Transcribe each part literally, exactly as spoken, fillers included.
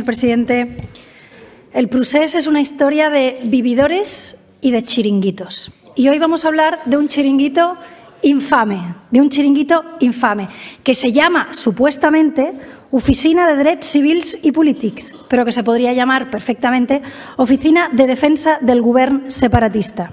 presidente. El procés es una historia de vividores y de chiringuitos. Y hoy vamos a hablar de un chiringuito infame, de un chiringuito infame, que se llama, supuestamente, Oficina de Drets Civils i Polítics, però que se podria llamar perfectamente Oficina de Defensa del Govern Separatista.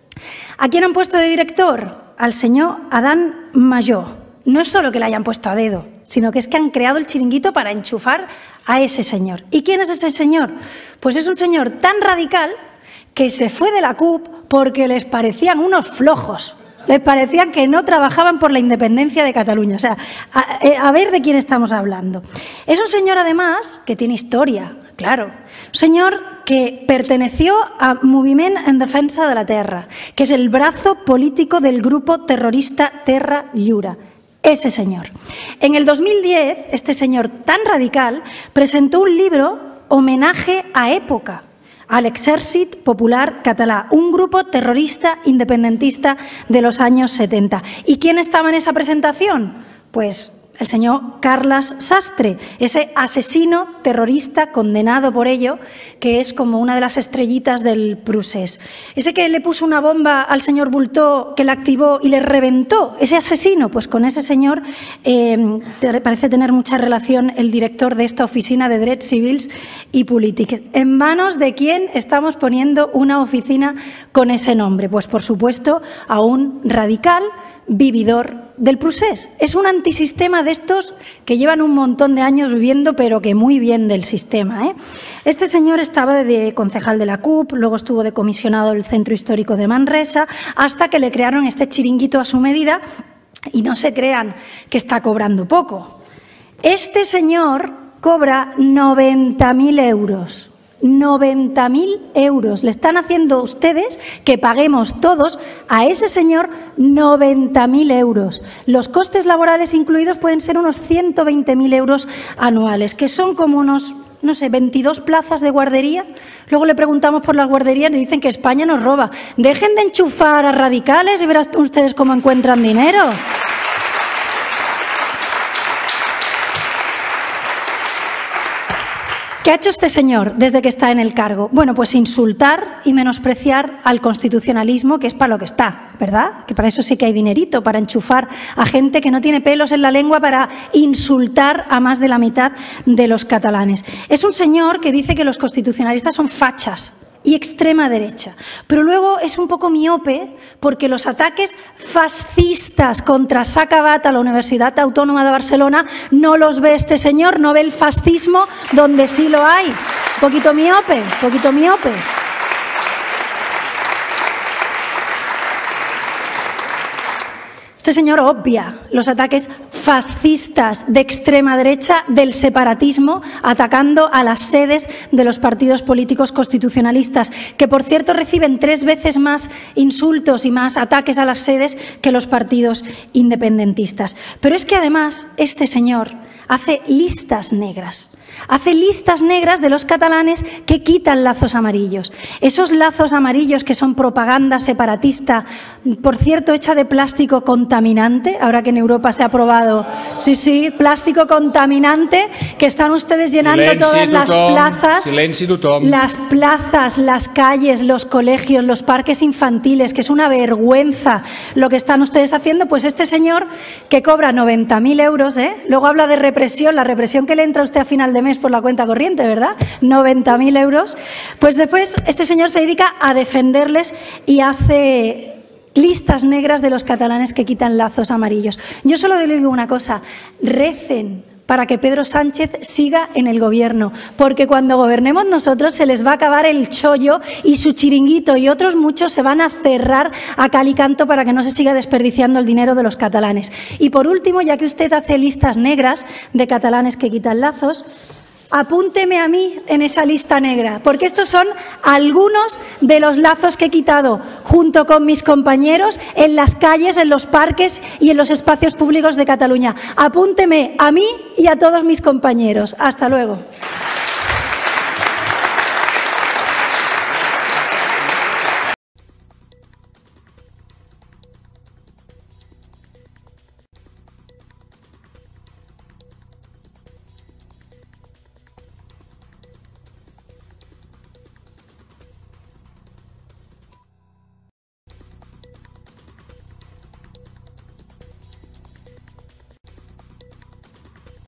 ¿A quién han puesto de director? Al señor Adán Majó. No es solo que le hayan puesto a dedo, sino que es que han creado el chiringuito para enchufar a ese señor. ¿Y quién es ese señor? Pues es un señor tan radical que se fue de la C U P porque les parecían unos flojos. Les parecían que no trabajaban por la independencia de Cataluña. O sea, a, a ver de quién estamos hablando. Es un señor, además, que tiene historia, claro. Un señor que perteneció a Moviment en Defensa de la Terra, que es el brazo político del grupo terrorista Terra Lliure. Ese señor. En el dos mil diez, este señor tan radical presentó un libro homenaje a Època, al Exèrcit Popular Català, un grupo terrorista independentista de los años setenta. ¿Y quién estaba en esa presentación? Pues el señor Carles Sastre, ese asesino terrorista condenado por ello, que es como una de las estrellitas del procés. Ese que le puso una bomba al señor Bultó, que la activó y le reventó, ese asesino, pues con ese señor eh, parece tener mucha relación el director de esta Oficina de Drets Civils i Polítics. ¿En manos de quién estamos poniendo una oficina con ese nombre? Pues por supuesto a un radical vividor del procés. Es un antisistema de estos que llevan un montón de años viviendo, pero que muy bien del sistema, ¿eh? Este señor estaba de concejal de la C U P, luego estuvo de comisionado del Centro Histórico de Manresa, hasta que le crearon este chiringuito a su medida, y no se crean que está cobrando poco. Este señor cobra noventa mil euros. noventa mil euros. Le están haciendo ustedes que paguemos todos a ese señor noventa mil euros. Los costes laborales incluidos pueden ser unos ciento veinte mil euros anuales, que son como unos, no sé, veintidós plazas de guardería. Luego le preguntamos por las guarderías y dicen que España nos roba. Dejen de enchufar a radicales y verán ustedes cómo encuentran dinero. ¿Qué ha hecho este señor desde que está en el cargo? Bueno, pues insultar y menospreciar al constitucionalismo, que es para lo que está, ¿verdad? Que para eso sí que hay dinerito, para enchufar a gente que no tiene pelos en la lengua para insultar a más de la mitad de los catalanes. Es un señor que dice que los constitucionalistas son fachas y extrema derecha, pero luego es un poco miope porque los ataques fascistas contra s'ha acabat a la Universidad Autónoma de Barcelona no los ve este señor, no ve el fascismo donde sí lo hay. Un poquito miope, un poquito miope. Este señor obvia los ataques fascistas de extrema derecha del separatismo, atacando a las sedes de los partidos políticos constitucionalistas, que por cierto reciben tres veces más insultos y más ataques a las sedes que los partidos independentistas. Pero es que además este señor hace listas negras. Hace listas negras de los catalanes que quitan lazos amarillos. Esos lazos amarillos que son propaganda separatista, por cierto, hecha de plástico contaminante, ahora que en Europa se ha aprobado, sí, sí, plástico contaminante, que están ustedes llenando silenci todas las tothom, plazas, silenci tothom. las plazas, las calles, los colegios, los parques infantiles, que es una vergüenza lo que están ustedes haciendo. Pues este señor que cobra noventa mil euros, ¿eh? Luego habla de represión, la represión que le entra a usted a final de mes por la cuenta corriente, ¿verdad? noventa mil euros. Pues después este señor se dedica a defenderles y hace listas negras de los catalanes que quitan lazos amarillos. Yo solo le digo una cosa, recen para que Pedro Sánchez siga en el gobierno, porque cuando gobernemos nosotros se les va a acabar el chollo y su chiringuito y otros muchos se van a cerrar a cal y canto para que no se siga desperdiciando el dinero de los catalanes. Y por último, ya que usted hace listas negras de catalanes que quitan lazos, apúnteme a mí en esa lista negra, porque estos son algunos de los lazos que he quitado junto con mis compañeros en las calles, en los parques y en los espacios públicos de Cataluña. Apúnteme a mí y a todos mis compañeros. Hasta luego.